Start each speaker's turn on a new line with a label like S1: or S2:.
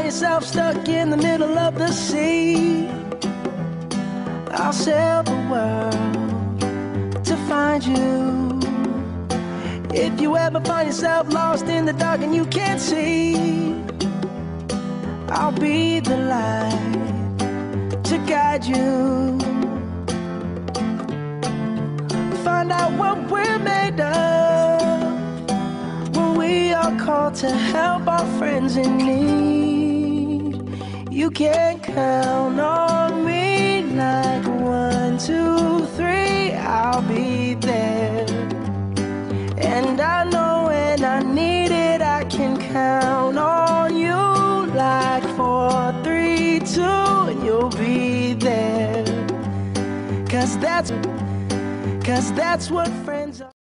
S1: yourself stuck in the middle of the sea, I'll sail the world to find you. If you ever find yourself lost in the dark and you can't see, I'll be the light to guide you. Find out what we're made of when we are called to help our friends in need. You can count on me like 1, 2, 3, I'll be there. And I know when I need it, I can count on you like 4, 3, 2, and you'll be there. 'Cause that's what friends are.